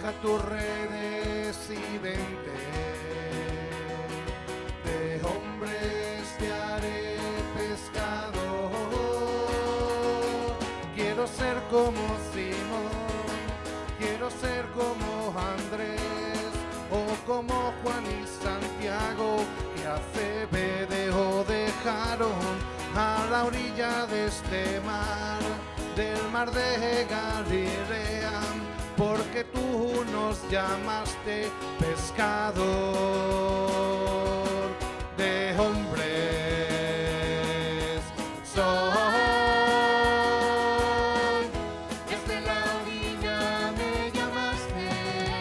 Deja tus redes y vente. De hombres te haré pescador. Quiero ser como Simón, quiero ser como Andrés, o como Juan y Santiago, que a Zebedeo dejaron a la orilla de este mar, del mar de Galilea, porque tú nos llamaste pescador de hombres. Soy desde la orilla me llamaste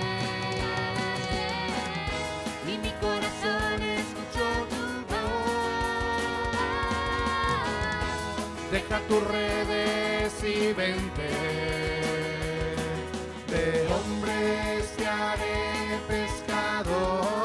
Y mi corazón escuchó tu voz. Deja tus redes y vente. De hombres te haré pescador.